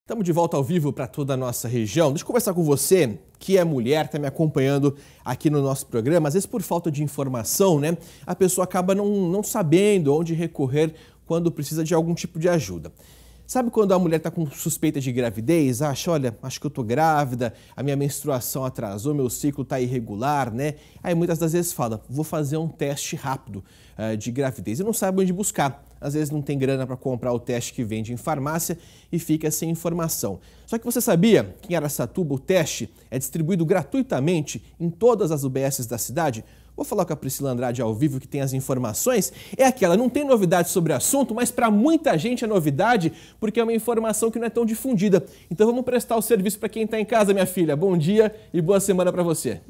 Estamos de volta ao vivo para toda a nossa região. Deixa eu conversar com você, que é mulher, está me acompanhando aqui no nosso programa. Às vezes, por falta de informação, né, a pessoa acaba não sabendo onde recorrer quando precisa de algum tipo de ajuda. Sabe quando a mulher está com suspeita de gravidez? Olha, acho que eu estou grávida, a minha menstruação atrasou, meu ciclo está irregular, né? Aí muitas das vezes fala, vou fazer um teste rápido de gravidez. E não sabe onde buscar. Às vezes não tem grana para comprar o teste que vende em farmácia e fica sem informação. Só que você sabia que em Araçatuba o teste é distribuído gratuitamente em todas as UBSs da cidade? Vou falar com a Priscila Andrade ao vivo, que tem as informações. É aquela, não tem novidade sobre o assunto, mas para muita gente é novidade, porque é uma informação que não é tão difundida. Então vamos prestar o serviço para quem está em casa, minha filha. Bom dia e boa semana para você.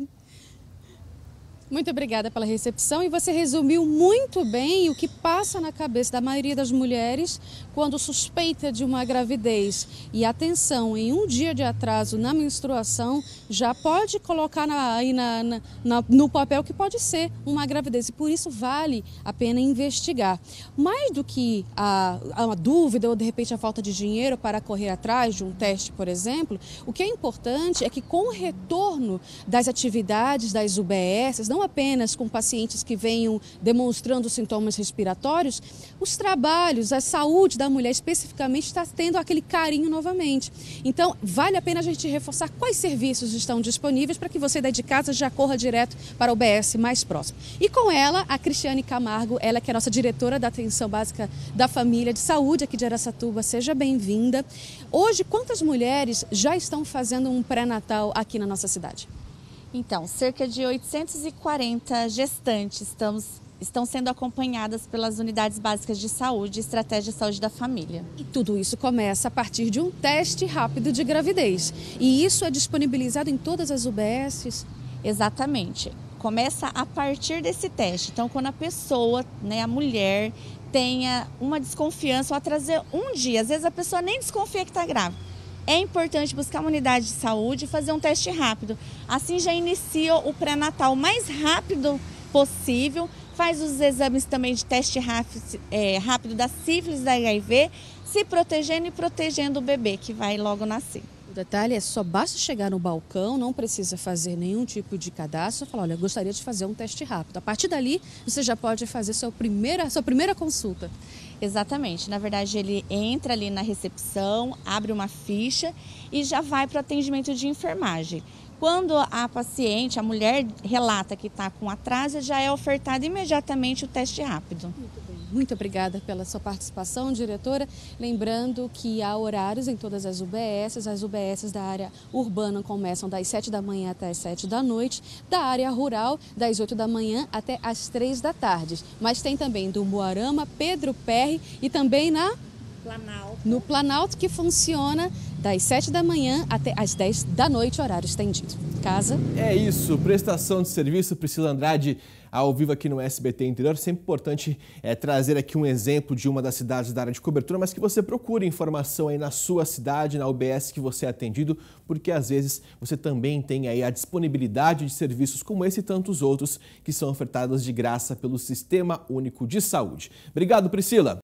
Muito obrigada pela recepção e você resumiu muito bem o que passa na cabeça da maioria das mulheres quando suspeita de uma gravidez. E atenção, em um dia de atraso na menstruação já pode colocar no papel que pode ser uma gravidez e por isso vale a pena investigar. Mais do que a dúvida ou de repente a falta de dinheiro para correr atrás de um teste, por exemplo, o que é importante é que com o retorno das atividades das UBSs, não apenas com pacientes que venham demonstrando sintomas respiratórios, os trabalhos, a saúde da mulher especificamente está tendo aquele carinho novamente. Então, vale a pena a gente reforçar quais serviços estão disponíveis para que você daí de casa já corra direto para o UBS mais próximo. E com ela, a Cristiane Camargo, ela que é a nossa diretora da Atenção Básica da Família de Saúde aqui de Araçatuba. Seja bem-vinda. Hoje, quantas mulheres já estão fazendo um pré-natal aqui na nossa cidade? Então, cerca de 840 gestantes estão sendo acompanhadas pelas unidades básicas de saúde e estratégia de saúde da família. E tudo isso começa a partir de um teste rápido de gravidez. E isso é disponibilizado em todas as UBSs? Exatamente. Começa a partir desse teste. Então, quando a pessoa, a mulher, tenha uma desconfiança ou atrasar um dia, às vezes a pessoa nem desconfia que está grávida. É importante buscar uma unidade de saúde e fazer um teste rápido. Assim já inicia o pré-natal mais rápido possível, faz os exames também de teste rápido da sífilis, da HIV, se protegendo e protegendo o bebê que vai logo nascer. O detalhe é só basta chegar no balcão, não precisa fazer nenhum tipo de cadastro, falar, olha, eu gostaria de fazer um teste rápido. A partir dali, você já pode fazer sua primeira consulta. Exatamente. Na verdade, ele entra ali na recepção, abre uma ficha e já vai para o atendimento de enfermagem. Quando a paciente, a mulher, relata que está com atraso, já é ofertado imediatamente o teste rápido. Muito bem. Muito obrigada pela sua participação, diretora. Lembrando que há horários em todas as UBSs da área urbana começam das 7 da manhã até as 7 da noite, da área rural das 8 da manhã até as 3 da tarde. Mas tem também do Moarama, Pedro Perry e também no Planalto, que funciona das 7 da manhã até as 10 da noite, horário estendido. Casa? É isso, prestação de serviço, Priscila Andrade, ao vivo aqui no SBT Interior. Sempre importante trazer aqui um exemplo de uma das cidades da área de cobertura, mas que você procure informação aí na sua cidade, na UBS que você é atendido, porque às vezes você também tem aí a disponibilidade de serviços como esse e tantos outros que são ofertados de graça pelo Sistema Único de Saúde. Obrigado, Priscila.